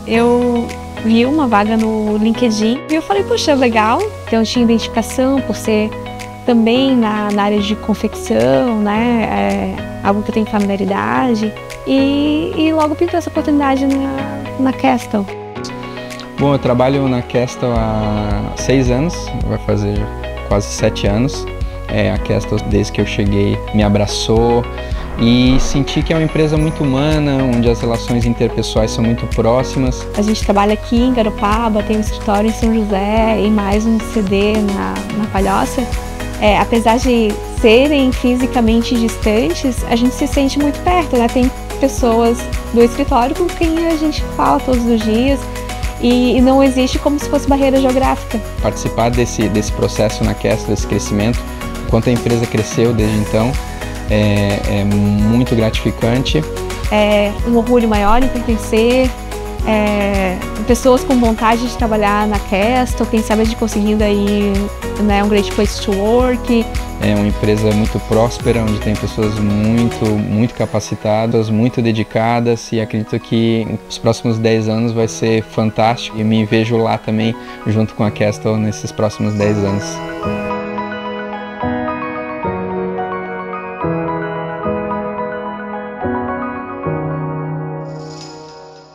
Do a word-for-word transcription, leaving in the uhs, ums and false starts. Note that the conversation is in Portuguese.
eu vi uma vaga no LinkedIn e eu falei, poxa, legal. Então eu tinha identificação por ser também na, na área de confecção, né? É algo que eu tenho familiaridade. E, e logo pintou essa oportunidade na, na Castle. Bom, eu trabalho na Castle há seis anos, vai fazer quase sete anos. É, a Castle, desde que eu cheguei, me abraçou e senti que é uma empresa muito humana, onde as relações interpessoais são muito próximas. A gente trabalha aqui em Garopaba, tem um escritório em São José e mais um C D na, na Palhoça. É, apesar de serem fisicamente distantes, a gente se sente muito perto, né? Tem pessoas do escritório com quem a gente fala todos os dias e, e não existe como se fosse barreira geográfica. Participar desse, desse processo na Castle, desse crescimento, quanto a empresa cresceu desde então, é, é muito gratificante. É um orgulho maior em pertencer, é, pessoas com vontade de trabalhar na Castle, quem sabe de conseguindo aí, né, um great place to work. É uma empresa muito próspera, onde tem pessoas muito, muito capacitadas, muito dedicadas, e acredito que os próximos dez anos vai ser fantástico e me vejo lá também junto com a Castle nesses próximos dez anos.